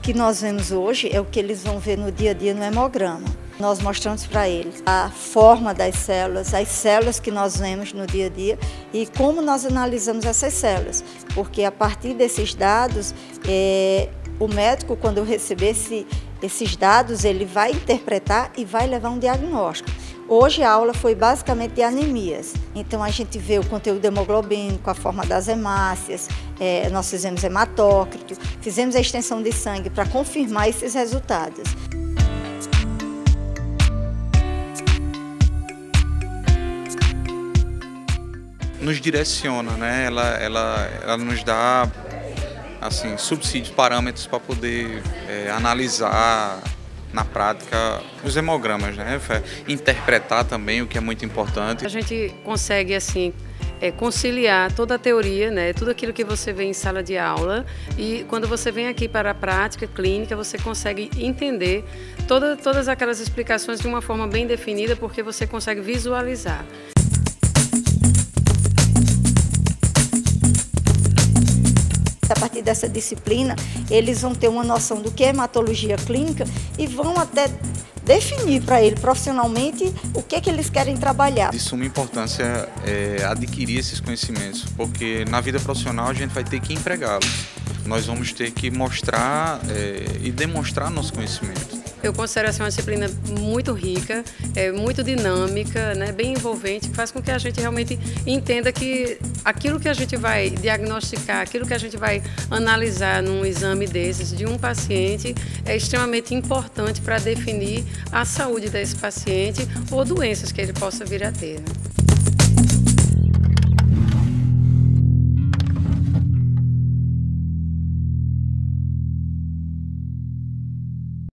que nós vemos hoje é o que eles vão ver no dia a dia no hemograma. Nós mostramos para eles a forma das células, as células que nós vemos no dia a dia e como nós analisamos essas células, porque a partir desses dados, o médico, quando receber esses dados, ele vai interpretar e vai levar um diagnóstico. Hoje a aula foi basicamente de anemias, então a gente vê o conteúdo hemoglobínico, a forma das hemácias, nós fizemos hematócrito, fizemos a extensão de sangue para confirmar esses resultados. Nos direciona, né? Ela nos dá assim, subsídios, parâmetros para poder analisar na prática os hemogramas, né? Interpretar também, o que é muito importante. A gente consegue assim conciliar toda a teoria, né? Tudo aquilo que você vê em sala de aula, e quando você vem aqui para a prática clínica, você consegue entender todas aquelas explicações de uma forma bem definida, porque você consegue visualizar. A partir dessa disciplina, eles vão ter uma noção do que é hematologia clínica e vão até definir para ele profissionalmente o que eles querem trabalhar. De suma importância adquirir esses conhecimentos, porque na vida profissional a gente vai ter que empregá-los. Nós vamos ter que mostrar e demonstrar nosso conhecimento. Eu considero essa uma disciplina muito rica, muito dinâmica, né, bem envolvente, que faz com que a gente realmente entenda que aquilo que a gente vai diagnosticar, aquilo que a gente vai analisar num exame desses de um paciente é extremamente importante para definir a saúde desse paciente ou doenças que ele possa vir a ter, né?